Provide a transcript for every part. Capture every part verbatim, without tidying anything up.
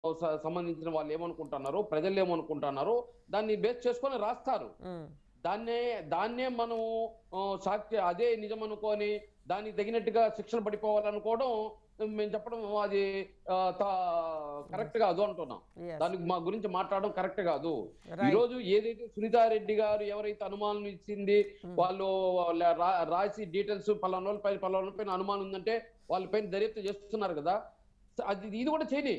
స- సంబంధించిన వాళ్ళు ఏమనుకుంటున్నారో, ప్రజలు ఏమనుకుంటున్నారో దాన్ని బేస్ చేసుకొని రాస్తారు. ఉమ్, దాన్నే దాన్నే మనం ఆ, సాక్షి అదే నిజం అనుకొని దానికి తగినట్టుగా శిక్షణ పడిపోవాలనుకోవడం మేము చెప్పడం అది కరెక్ట్ కాదు అంటున్నాం. yes, దానికి మా గురించి మాట్లాడడం కరెక్ట్ కాదు. ఈ right. రోజు ఏదైతే సునీతారెడ్డి గారు ఎవరైతే అనుమానం ఇచ్చింది, వాళ్ళు వాళ్ళ రా- రాసి డీటెయిల్స్ పలానా వాళ్ళ పైన పలానా వాళ్ళ పైన అనుమానం ఉందంటే వాళ్ళ పైన దర్యాప్తు చేస్తున్నారు కదా, అది ఇది కూడా చేయని.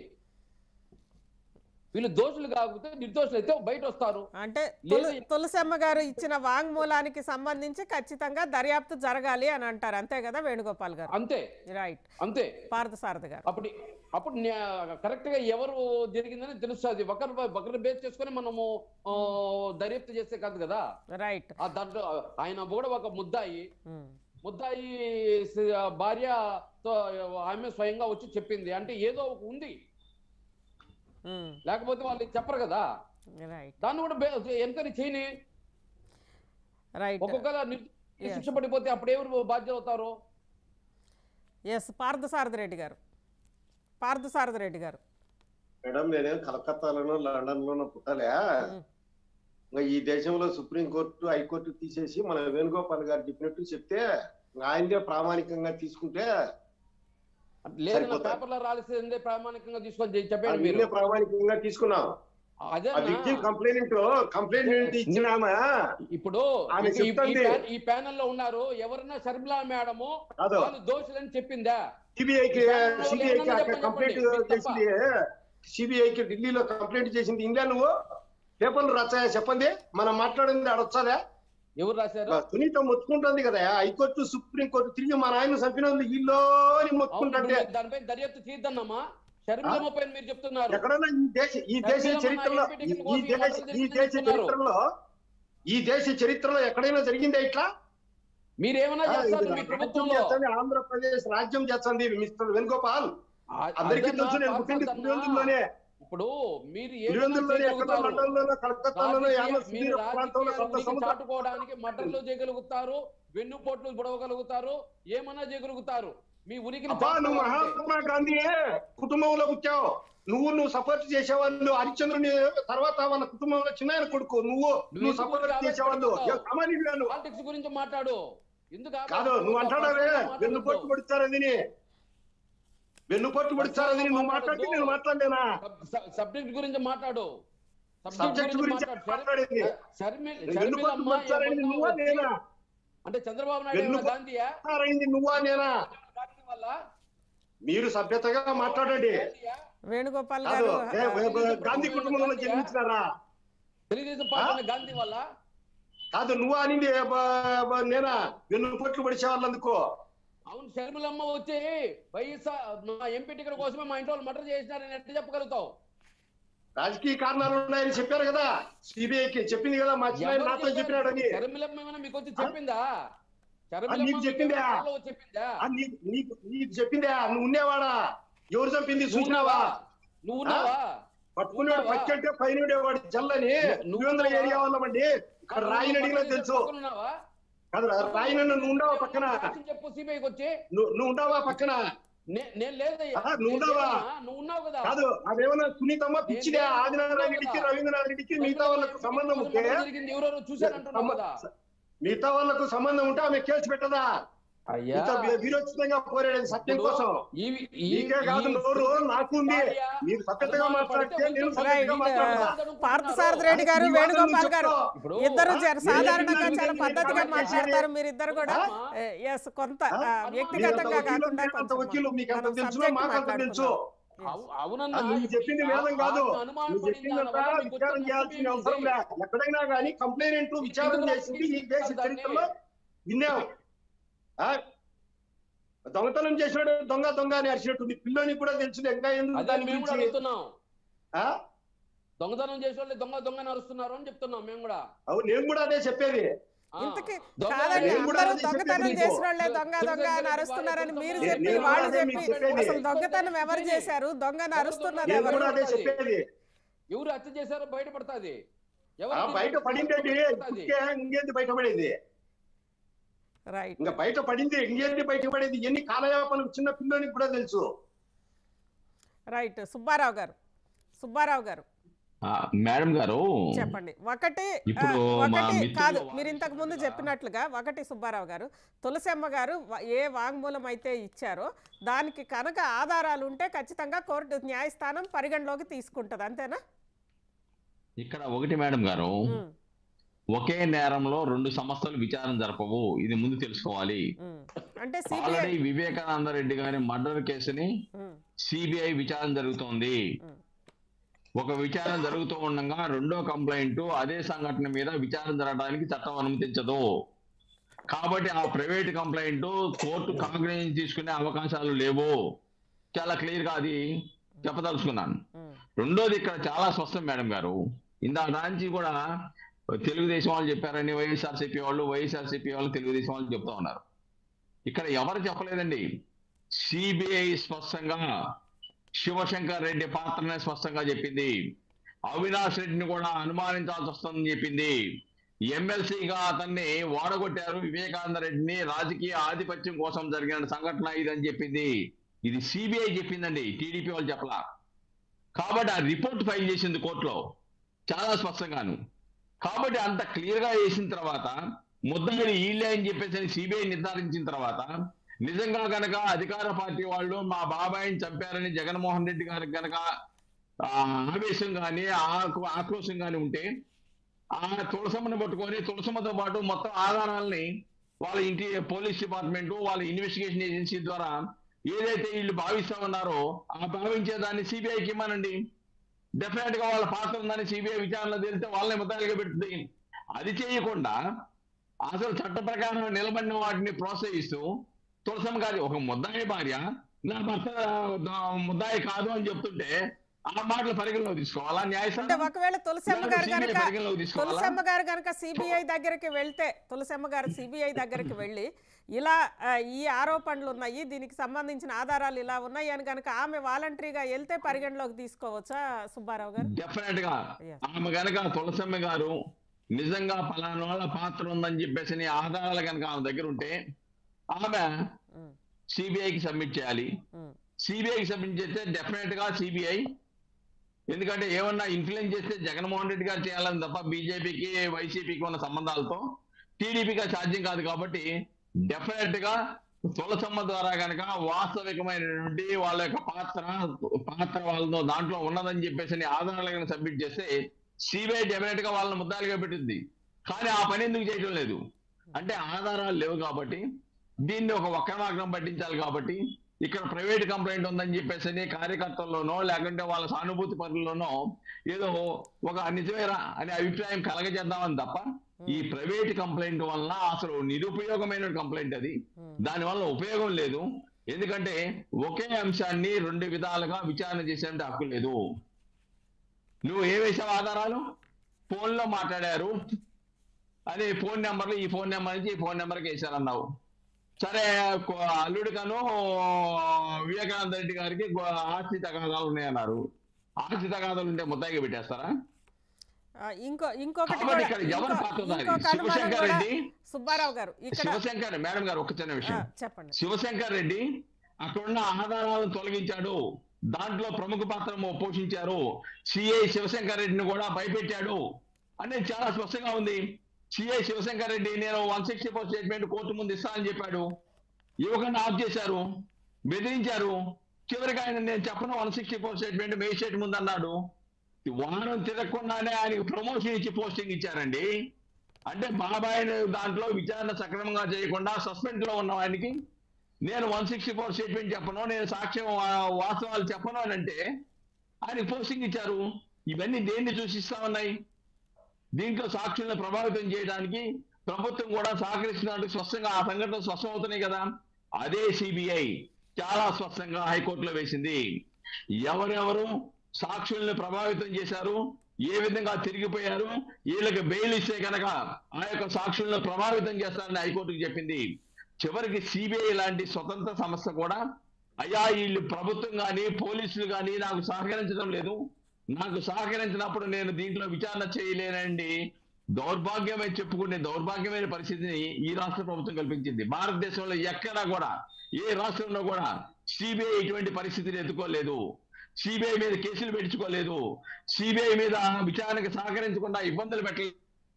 వీళ్ళు దోషులు కాకపోతే నిర్దోషులు అయితే బయట వస్తారు. అంటే లేదు తుల- తులసమ్మ గారు ఇచ్చిన వాంగ్మూలానికి సంబంధించి ఖచ్చితంగా దర్యాప్తు జరగాలి అని అంటారు, అంతే కదా వేణుగోపాల్ గారు? అంతే రైట్. అంతే. పార్థసారథి గారు అప్పుడు అప్పుడు కరెక్ట్ గా ఎవరు జరిగిందని తెలుస్తుంది. ఒకరు ఒకరు బేస్ చేసుకొని మనము ఆ, దర్యాప్తు చేస్తే కాదు కదా. రైట్. ఆ దాంట్లో ఆయన కూడా ఒక ముద్దాయి ముద్దాయి స- భార్యతో ఆమె స్వయంగా వచ్చి చెప్పింది అంటే ఏదో ఒక ఉంది, లేకపోతే వాళ్ళు చెప్పరు కదా. రైట్. దాన్ని కూడా ఎంక్వైరీ చేయని. రైట్. ఒక్కొక్కరు శిక్ష పడిపోతే అప్పుడు ఎవరు బాధ్యత అవుతారు? ఎస్, పార్థసారథి రెడ్డి గారు. పార్థసారథి రెడ్డి గారు. మేడం, నేనేం కలకత్తాలోనో లండన్ లోనో పుట్టలే. ఇంకా ఈ దేశంలో సుప్రీంకోర్టు హైకోర్టు తీసేసి మన వేణుగోపాల్ గారు చెప్పినట్టు చెప్తే ఆయనదే ప్రామాణికంగా తీసుకుంటే లేదు, పేపర్లో రాల్సిందే ప్రామాణికంగా తీసుకొని చెప్పండి. నేనే మీరు ప్రామాణికంగా తీసుకున్నాం. అదే ఆ విక్టిమ్ కంప్లైంట్ కంప్లైంట్ ఇచ్చినామా ఇప్పుడు ఆమె ఈ- ఈ- ఈ చెప్తుంది. ప్యా- ఈ ప్యానెల్ లో ఉన్నారు ఎవరన్నా శర్మిలా మేడము కాదు. వాళ్ళు దోషులని చెప్పిందా? సిబిఐకి సిబిఐకి అక్కడ చెప్పండి, కంప్లైంట్ చెప్పండి. చేసింది, సిబిఐకి ఢిల్లీలో కంప్లైంట్ చేసింది. ఇండియా నువ్వు పేపర్లు రాచాయా చెప్పండి, మనం మాట్లాడింది ఆడొచ్చాదా? ఎవరు రాశారు? సునీత మొత్తుకుంటుంది కదా హైకోర్టు సుప్రీంకోర్టు తిరిగి మా నాయన చంపినందుకు ఇల్లో అని అవును, మొత్తుకుంటుంటే ఇప్పుడు దానిపై దర్యాప్తు తీద్దన్నమ్మా. షర్మిలమ్మ పైన మీరు చెప్తున్నారు. ఎక్కడైనా ఈ దేశ ఈ దేశ చరిత్రలో ఈ ఈ దేశ ఈ దేశ చరిత్రలో ఈ దేశ చరిత్రలో ఎక్కడైనా జరిగిందా ఇట్లా? మీరేమన్నా ఆ, చేస్తారు ఇది మీ రాజ్యం ప్రభుత్వంలో? చేస్తుంది, ఆంధ్రప్రదేశ్ రాజ్యం చేస్తుంది మిస్టర్ వేణుగోపాల్. ఆ- అందరికీ అదన్నా తెలుసు, నేను పుట్టింది పాస్వర్డ్ అన్నా. పులివెందుల్లోనే. ఇప్పుడు మీరు ఏమన్నా పులివెందుల్లోనే ఎక్కడో చేయగలుగుతారు. లండన్లోనో కలకత్తాలోనో యాభై రాజకీయ- మీరు సుదీర ప్రాంతంలో రాజకీయాల కొంత ఉనికి సముద్రం చాటుకోవడానికి మటర్లు చేయగలుగుతారు, వెన్నుపోట్లు పొడవగలుగుతారు, ఏమన్నా చేయగలుగుతారు. మీ ఉనికిని అబ్బా, నువ్వు చాటుకోవాలంటే. మహాత్మా గాంధీ కుటుంబంలో పుట్టావు. నువ్వు నువ్వు సపోర్ట్ చేసేవాళ్ళు హరిశ్చంద్రుని తర్వాత వాళ్ళ కుటుంబంలో చిన్న కొడుకు నువ్వు నువ్వు సపోర్ట్ చేసేవాళ్ళు సామాన్యులు పాలిటిక్స్ గురించి మాట్లాడు. ఎందుకు ఆ- కాదు. నువ్వు అంటాడే మాట్లాడొద్దు. వెన్నుపోటు పొడిచారని వెన్నుపోటు పొడిచారని నువ్వు మాట్లాడితే నేను మాట్లాడలేనా? సబ్- సబ్జెక్ట్ గురించి మాట్లాడు. సబ్జెక్ట్ గురించి మాట్లాడేది. షర్మిల వెన్నుపోటు షర్మిలమ్మ పొడిచారని నువ్వా నేనా? అంటే చంద్రబాబు నాయుడు ఏమన్నా గాంధీయా? వెన్నుపోటు నువ్వా నేనా? గాంధీ వల్ల మీరు సభ్యతగా మాట్లాడండి. గాంధీయా? వేణుగోపాల్ కాదు, గారు. ఏ- ఏ- గాంధీ కుటుంబంలో జన్మించినారా? తెలుగుదేశం పార్టీ గాంధీ వల్ల కాదు, నువ్వు అనింది బ- బ- నేనా? వెన్నుపోట్లు పొడిచే వాళ్ళందుకో అవును. షర్మిలమ్మ వచ్చి వైఎస్ఆర్ మా ఎంపీ టికెట్ కోసమే మా ఇంటి వాళ్ళు మర్డర్ చేసినారని ఎట్లా చెప్పగలుగుతావు? రాజకీయ కారణాలు ఉన్నాయని చెప్పారు కదా, సిబిఐకి చెప్పింది కదా, మా చిన్న ఎవరు నాతో చెప్పారు? చెప్పినాడని. షర్మిలమ్మ ఏమైనా మీకు వచ్చి చెప్పిందా? షర్మిలమ్మ నీకు మీకు చెప్పిందా? ఎవరిలో చెప్పిందా? ఆ, నీకు నీకు నీకు చెప్పిందా? నువ్వు ఉండేవాడా? ఎవరు చంపింది నువ్వు చూసినావా? నువ్వు ఉన్నావా? పట్టుకున్నాడు పచ్చి అంటే పైన ఉండేవాడు జల్లని. నువ్వేంద్ర ఏరియా వాళ్ళమండి, ఇక్కడ రాయిని అడిగినా తెలుసు. పక్కన ఉన్నావా? కాదు, రాయిన నువ్వు ఉండవా పక్కన? సాక్ష్యం చెప్పు సిబిఐకి వచ్చి. నువ్వు నువ్వు ఉండవా పక్కన? నే- నేను లేదయ్యా. ఆ, నువ్వు ఉన్నావా? లేదన్నా, నువ్వు ఉన్నావు కదా. కాదు, అదేమన్నా సునీతమ్మ పిచ్చిదే. ఆదినారాయణ రెడ్డికి రవీంద్రనాథ్ రెడ్డికి మిగతా వాళ్ళకు సంబంధం ఉంటే జరిగింది ఎవరెవరు చూశారంటున్నావు కదా. మిగతా వాళ్ళకు సంబంధం ఉంటే ఆమె కేసు పెట్టదా? అయ్యా, ఇంత విరోచితంగా పోరాడేది సత్యం కోసం. ఈ- ఈ- నీకే కాదు ఈ- నోరు, నాకు ఉంది. మీరు సభ్యతగా మాట్లాడితే నేను సభ్యతగా మాట్లాడతా. పార్థసారథి రెడ్డి గారు, ఈ వాదన వేణుగోపాల్ గారు ఇప్పుడు ఇద్దరు జర నేను సాధారణంగా చెప్పిన చాలా దానికి పద్ధతిగా నేను మాట్లాడతారు. చేసేది. మీరు ఇద్దరు కూడా ఆ? ఎస్ కొంత ఆ? ఆ, వ్యక్తిగతంగా మీరంత కాకుండా వకీలు, మీరంత వకీలు, కొంచెం మీకు అంత మనం తెలుసు, subject మాకు అంత తెలుసు. మాట్లాడుకుందాం. అవు- అవునన్నా, ఆ, నువ్వు చెప్పింది వేదం కాదు. నువ్వు చెప్పిందంతా విచారం చేయాల్సిన అవసరం లే. ఎక్కడైనా కానీ కంప్లైంట్ విచారం చేసింది ఈ దేశ చరిత్రలో విన్నాం. ఆ? దొంగతనం చేసినాడు దొంగ దొంగ అని అరిచినట్టు నీ పిల్లని కూడా తెలుసు. ఇంకా ఎందుకు అదే దాని మేము కూడా గురించి? అడుగుతున్నాం. ఆ? దొంగతనం చేసే వాళ్ళు దొంగ దొంగ నరుస్తున్నారు అని చెప్తున్నాం మేము కూడా. అవును, నేను కూడా అదే చెప్పేది. ఆ, ఇంతకీ దొంగ కాదండి, నేను కూడా అందరూ అదే దొంగతనం చెప్పేది చేసిన నీకు. వాళ్ళే దొంగ దొంగ అని అరుస్తున్నారని మీరు నేను చెప్పి కూడా వాళ్ళు అదే చెప్పి మీకు చెప్పేది. అసలు దొంగతనం ఎవరు చేశారు, దొంగను అరుస్తున్నది నేను ఎవరు? కూడా అదే చెప్పేది. ఎవరు హత్య చేశారో బయటపడుతుంది. ఆ, ఎవరు బయట పడిందండి, ఇంకేంది బయటపడేది? రైట్. ఇంకా బయట పడింది ఇంకేంటి బయటపడేది? ఎన్ని కాలయాపనలు చిన్న పిల్లోనికి కూడా తెలుసు. రైట్. సుబ్బారావు గారు, సుబ్బారావు గారు మేడం గారు చెప్పండి. ఒకటి ఇప్పుడు ఒకటి కాదు, మీరు ఇంతకు ముందు చెప్పినట్లుగా ఒకటి సుబ్బారావు గారు, తులసమ్మ గారు ఏ వాంగ్మూలం అయితే ఇచ్చారో దానికి కనుక ఆధారాలు ఉంటే ఖచ్చితంగా కోర్టు న్యాయస్థానం పరిగణలోకి తీసుకుంటది, అంతేనా? ఇక్కడ ఒకటి మేడం గారు, ఒకే నేరంలో రెండు సంస్థలు విచారణ జరపవు, ఇది ముందు తెలుసుకోవాలి. అంటే ఆల్రెడీ వివేకానంద రెడ్డి గారి మర్డర్ కేసుని సిబిఐ విచారణ జరుగుతోంది. ఒక విచారణ జరుగుతూ ఉండగా రెండో కంప్లైంట్ అదే సంఘటన మీద విచారణ జరగడానికి చట్టం అనుమతించదు. కాబట్టి ఆ ప్రైవేట్ కంప్లైంట్ కోర్టు కాగ్నిజెన్స్ తీసుకునే అవకాశాలు లేవు. చాలా క్లియర్ గా అది చెప్పదలుచుకున్నాను. రెండోది ఇక్కడ చాలా స్పష్టం మేడం గారు, ఇందాక నుంచి కూడా తెలుగుదేశం వాళ్ళు చెప్పారని వైఎస్ఆర్సీపీ వాళ్ళు వైఎస్ఆర్సీపీ వాళ్ళు తెలుగుదేశం వాళ్ళు చెప్తా ఉన్నారు. ఇక్కడ ఎవరు చెప్పలేదండి. సిబిఐ స్పష్టంగా శివశంకర్ రెడ్డి పాత్రనే స్పష్టంగా చెప్పింది. అవినాష్ రెడ్డిని కూడా అనుమానించాల్సి వస్తుందని చెప్పింది. ఎమ్మెల్సీగా అతన్ని వాడగొట్టారు వివేకానంద రెడ్డిని, రాజకీయ ఆధిపత్యం కోసం జరిగిన సంఘటన ఇదని చెప్పింది. ఇది సిబిఐ చెప్పిందండి, టీడీపీ వాళ్ళు చెప్పలా. కాబట్టి ఆ రిపోర్ట్ ఫైల్ చేసింది కోర్టులో చాలా స్పష్టంగాను. కాబట్టి అంత క్లియర్ గా వేసిన తర్వాత ముద్దాయిలు ఈళ్ళే అని చెప్పేసి సిబిఐ నిర్ధారించిన తర్వాత నిజంగా గనక అధికార పార్టీ వాళ్ళు మా బాబాయిని చంపారని జగన్మోహన్ రెడ్డి గారికి గనక ఆవేశం కానీ ఆక్రోశం కానీ ఉంటే ఆ తులసమ్మని పట్టుకొని తులసమ్మతో పాటు మొత్తం ఆధారాలని వాళ్ళ ఇంటి పోలీస్ డిపార్ట్మెంట్ వాళ్ళ ఇన్వెస్టిగేషన్ ఏజెన్సీ ద్వారా ఏదైతే వీళ్ళు భావిస్తా ఉన్నారో ఆ భావించేదాన్ని సిబిఐకి ఇవ్వనండి. డెఫినెట్ గా వాళ్ళ పాత్ర ఉందని సిబిఐ విచారణలో తెలిస్తే వాళ్ళని ముద్దాయిలుగా పెడుతుంది. అది చేయకుండా అసలు చట్ట ప్రకారం నిలబడిన వాటిని ప్రోత్సహిస్తూ తులసమ్మ గారి ఒక ముద్దాయి భార్య నా భర్త ముద్దాయి కాదు అని చెప్తుంటే ఆ మాటలు పరిగణలో తీసుకోవాలా న్యాయస్థానం? ఒకవేళ తులసమ్మ గారు కనుక తులసమ్మ గారు కనుక సిబిఐ దగ్గరికి వెళ్తే తులసమ్మ గారు సిబిఐ దగ్గరికి వెళ్ళి ఇలా ఈ ఆరోపణలు ఉన్నాయి, దీనికి సంబంధించిన ఆధారాలు ఇలా ఉన్నాయి అని కనుక ఆమె వాలంటరీగా వెళ్తే పరిగణలోకి తీసుకోవచ్చా సుబ్బారావు గారు? డెఫినెట్ గా ఆమె కనుక తులసమ్మ గారు నిజంగా పలానా వాళ్ళ పాత్ర ఉందని చెప్పేసి ఆధారాలు కనుక ఆమె దగ్గర ఉంటే ఆమె సిబిఐకి సబ్మిట్ చేయాలి. సిబిఐకి సబ్మిట్ చేస్తే డెఫినెట్ గా సిబిఐ, ఎందుకంటే ఏమన్నా ఇన్ఫ్లుయెన్స్ చేస్తే జగన్మోహన్ రెడ్డి గారు చేయాలని తప్ప బీజేపీకి వైసీపీకి ఉన్న సంబంధాలతో టీడీపీగా సాధ్యం కాదు. కాబట్టి డెఫినెట్ గా తులసమ్మ ద్వారా కనుక వాస్తవికమైనటువంటి వాళ్ళ యొక్క పాత్ర పాత్ర వాళ్ళతో దాంట్లో ఉన్నదని చెప్పేసి ఆధారాలు సబ్మిట్ చేస్తే సిబిఐ డెఫినెట్ గా వాళ్ళని ముద్దాలుగా పెట్టింది. కానీ ఆ పని ఎందుకు చేయడం లేదు అంటే ఆధారాలు లేవు కాబట్టి, దీన్ని ఒక వక్రమార్గం పట్టించాలి కాబట్టి ఇక్కడ ప్రైవేట్ కంప్లైంట్ ఉందని చెప్పేసి కార్యకర్తల్లోనో లేకుంటే వాళ్ళ సానుభూతి పనుల్లోనో ఏదో ఒక నిజమేరా అనే అభిప్రాయం కలగజేద్దామని తప్ప ఈ ప్రైవేట్ కంప్లైంట్ వలన అసలు నిరుపయోగమైన కంప్లైంట్ అది. దాని వల్ల ఉపయోగం లేదు. ఎందుకంటే ఒకే అంశాన్ని రెండు విధాలుగా విచారణ చేసే హక్కు లేదు. నువ్వు ఏ వేసావు ఆధారాలు? ఫోన్ లో మాట్లాడారు అదే ఫోన్ నెంబర్లు ఈ ఫోన్ నెంబర్ నుంచి ఈ ఫోన్ నెంబర్కి వేసారన్నావు. సరే అల్లుడి కను వివేకానంద రెడ్డి గారికి ఆస్తి తగాదాలు ఉన్నాయన్నారు. ఆస్తి తగాదాలు ఉంటే ముద్దాయిగా పెట్టేస్తారా? ఇంకో ఇంకొకటి శివశంకర్ రెడ్డి సుబ్బారావు గారు శివశంకర్ మేడం గారు ఒక చిన్న విషయం చెప్పండి. శివశంకర్ రెడ్డి అక్కడున్న ఆధారాలను తొలగించాడు, దాంట్లో ప్రముఖ పాత్ర పోషించారు, సిఐ శివశంకర్ రెడ్డిని కూడా భయపెట్టాడు అనేది చాలా స్పష్టంగా ఉంది. సిఐ శివశంకర్ రెడ్డి నేను one sixty four statement court ముందు ఇస్తా అని చెప్పాడు. ఇవ్వకుండా ఆఫ్ చేశారు, బెదిరించారు. చివరికి ఆయన నేను చెప్పను one sixty four statement magistrate ముందు అన్నాడు. వారం తిరగకుండానే ఆయనకి ప్రమోషన్ ఇచ్చి పోస్టింగ్ ఇచ్చారండి. అంటే బాబాయ్ దాంట్లో విచారణ సక్రమంగా చేయకుండా సస్పెండ్ లో ఉన్న వాడికి నేను వన్ సిక్స్టీ ఫోర్ స్టేట్మెంట్ చెప్పను, నేను సాక్ష్యం వాస్తవాలు చెప్పను అని అంటే ఆయనకి పోస్టింగ్ ఇచ్చారు. ఇవన్నీ దేన్ని సూచిస్తా ఉన్నాయి? దీంట్లో సాక్షులను ప్రభావితం చేయడానికి ప్రభుత్వం కూడా సహకరిస్తున్నట్టు స్పష్టంగా ఆ సంఘటనలు స్పష్టం అవుతున్నాయి కదా. అదే సిబిఐ చాలా స్పష్టంగా హైకోర్టులో వేసింది. ఎవరెవరు సాక్షుల్ని ప్రభావితం చేశారు, ఏ విధంగా తిరిగిపోయారు, వీళ్ళకి బెయిల్ ఇస్తే కనుక ఆ యొక్క సాక్షులను ప్రభావితం చేస్తారని హైకోర్టుకు చెప్పింది. చివరికి సిబిఐ లాంటి స్వతంత్ర సంస్థ కూడా అయ్యా వీళ్ళు ప్రభుత్వం కానీ పోలీసులు కానీ నాకు సహకరించడం లేదు, నాకు సహకరించినప్పుడు నేను దీంట్లో విచారణ చేయలేనండి దౌర్భాగ్యమే చెప్పుకునే దౌర్భాగ్యమైన పరిస్థితిని ఈ రాష్ట్ర ప్రభుత్వం కల్పించింది. భారతదేశంలో ఎక్కడా కూడా ఏ రాష్ట్రంలో కూడా సిబిఐ ఇటువంటి పరిస్థితిని ఎదుర్కోలేదు. సిబిఐ మీద కేసులు పెట్టించుకోలేదు, సిబిఐ మీద విచారణకు సహకరించకుండా ఇబ్బందులు పెట్టలేదు.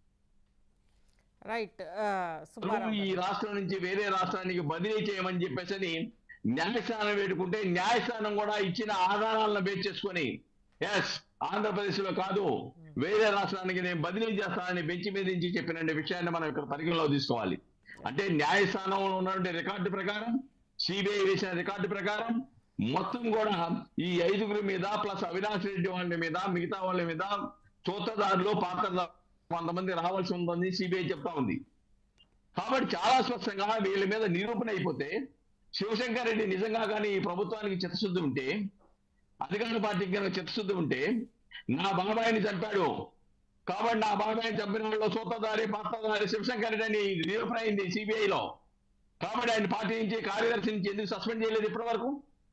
రైట్ ఈ రాష్ట్రం నుంచి వేరే రాష్ట్రానికి బదిలీ చేయమని చెప్పేసి న్యాయస్థానం వేడుకుంటే న్యాయస్థానం కూడా ఇచ్చిన ఆధారాలను బేస్ చేసుకొని ఎస్ ఆంధ్రప్రదేశ్ లో కాదు వేరే రాష్ట్రానికి నేను బదిలీ చేస్తానని బెంచ్ మీద నుంచి చెప్పిన విషయాన్ని మనం ఇక్కడ పరిగణలో తీసుకోవాలి. అంటే న్యాయస్థానంలో ఉన్నటువంటి రికార్డు ప్రకారం, సిబిఐ వేసిన రికార్డు ప్రకారం మొత్తం కూడా ఈ ఐదుగురి మీద ప్లస్ అవినాష్ రెడ్డి వాళ్ళ మీద మిగతా వాళ్ళ మీద సూత్రధారులు పాత్రధారులు కొంతమంది రావాల్సి ఉందని సిబిఐ చెప్తా ఉంది. కాబట్టి చాలా స్పష్టంగా వీళ్ళ మీద నిరూపణ అయిపోతే శివశంకర్ రెడ్డి నిజంగా కానీ ఈ ప్రభుత్వానికి చిత్తశుద్ధి ఉంటే, అధికార పార్టీకి కనుక చిత్తశుద్ధి ఉంటే, నా బాబాయిని చంపాడు కాబట్టి నా బాబాయిని చంపిన వాళ్ళు సూత్రధారి పాత్రధారి శివశంకర్ రెడ్డి అని నిరూపణ అయింది సిబిఐలో. కాబట్టి ఆయన పార్టీ నుంచి కార్యదర్శి నుంచి ఎందుకు సస్పెండ్ చేయలేదు ఇప్పటి వరకు?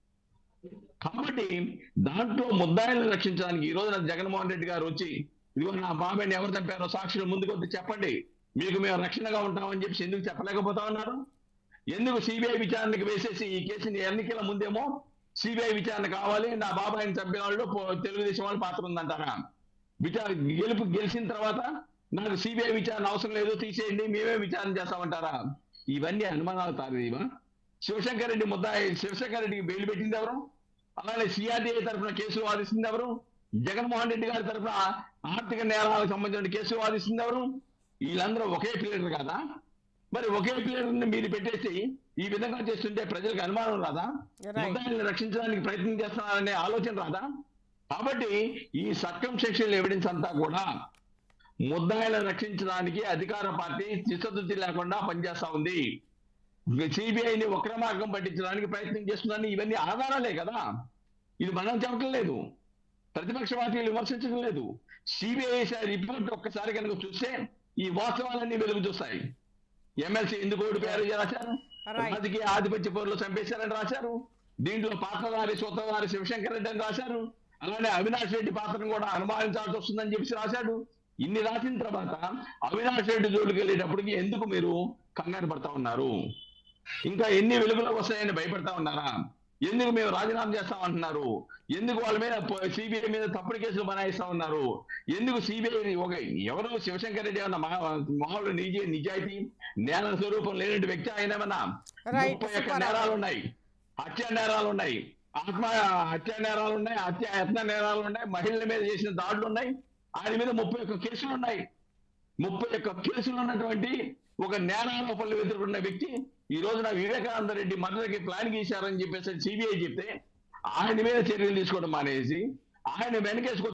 కాబట్టి దాంట్లో ముద్దాయిలను రక్షించడానికి ఈ రోజున జగన్మోహన్ రెడ్డి గారు వచ్చి ఇదిగో నా బాబాయిని ఎవరు చంపారో సాక్షులు ముందుకు వచ్చి చెప్పండి, మీకు మేము రక్షణగా ఉంటామని చెప్పి ఎందుకు చెప్పలేకపోతా ఉన్నారు? ఎందుకు సిబిఐ విచారణకు వేసేసి ఈ కేసుని ఎన్నికల ముందేమో సిబిఐ విచారణ కావాలి, నా బాబాయిని చంపిన వాళ్ళు తెలుగుదేశం వాళ్ళు పాత్ర ఉందంటారా? విచారణ గెలుపు గెలిచిన తర్వాత నాకు సిబిఐ విచారణ అవసరం లేదు, తీసేయండి, మేమే విచారణ చేస్తామంటారా? ఇవన్నీ అనుమానాలు తారీవా? శివశంకర్ రెడ్డి ముద్దాయి శివశంకర్ రెడ్డికి బెయిల్ పెట్టింది ఎవరు? అలానే సిఆర్డీఐ తరఫున కేసులు వాదిస్తుంది ఎవరు? జగన్మోహన్ రెడ్డి గారి తరఫున ఆర్థిక నేరాలకు సంబంధించిన కేసులు వాదిస్తుంది ఎవరు? వీళ్ళందరూ ఒకే ప్లేయర్ కాదా? మరి ఒకే ప్లేయర్ మీరు పెట్టేసి ఈ విధంగా చేస్తుంటే ప్రజలకు అనుమానం రాదా? ముద్దాయిల్ని రక్షించడానికి ప్రయత్నం చేస్తున్నారనే ఆలోచన రాదా? కాబట్టి ఈ సర్కమ్ సెక్షన్ ఎవిడెన్స్ అంతా కూడా ముద్దాయిలను రక్షించడానికి అధికార పార్టీ చిత్తశుద్ధి లేకుండా పనిచేస్తా ఉంది. సిబిఐని వక్ర మార్గం పట్టించడానికి ప్రయత్నం చేస్తుందని ఇవన్నీ ఆధారాలే కదా. ఇది మనం చెప్పడం లేదు, ప్రతిపక్ష పార్టీలు విమర్శించడం లేదు. సిబిఐ రిపోర్ట్ ఒక్కసారి కనుక చూస్తే ఈ వాస్తవాలన్నీ వెలుగు చూస్తాయి. ఎమ్మెల్సీ ఎందుకు ఓడిపోయారు రాశారు, రాజకీయ ఆధిపత్య పౌరులు చంపేశారని రాశారు, దీంట్లో పాత్రధారి సూత్రధారి శివశంకర్ రెడ్డి అని రాశారు, అలానే అవినాష్ రెడ్డి పాత్రను కూడా అనుమానించాల్సి వస్తుందని చెప్పి రాశాడు. ఇన్ని రాసిన తర్వాత అవినాష్ రెడ్డి జోలికి వెళ్ళేటప్పటికి ఎందుకు మీరు కంగారు పడతా ఉన్నారు? ఇంకా ఎన్ని వెలుగులోకి వస్తాయని భయపడతా ఉన్నారా? ఎందుకు మేము రాజీనామా చేస్తామంటున్నారు? ఎందుకు వాళ్ళ మీద సిబిఐ మీద తప్పుడు కేసులు బనాయిస్తా ఉన్నారు? ఎందుకు సిబిఐ ఒక ఎవరో శివశంకర్ రెడ్డి ఏమన్నా మామూలు నిజ నిజాయితీ నేర స్వరూపం లేని వ్యక్తి ఆయన ఏమన్నా? ముప్పై ఒక్క నేరాలు ఉన్నాయి, హత్య నేరాలు ఉన్నాయి, ఆత్మ హత్య నేరాలు ఉన్నాయి, హత్య యత్న నేరాలు ఉన్నాయి, మహిళల మీద చేసిన దాడులు ఉన్నాయి, ఆయన మీద ముప్పై ఒక్క కేసులు ఉన్నాయి. ముప్పై ఒక్క కేసులు ఉన్నటువంటి ఒక నేరారోపణలు ఎదుర్కొన్న వ్యక్తి ఈ రోజున వివేకానంద రెడ్డి మర్డర్కి ప్లాన్ గీశారని చెప్పేసి సిబిఐ చెప్తే ఆయన మీద చర్యలు తీసుకోవడం మానేసి ఆయన వెనకేసుకొచ్చి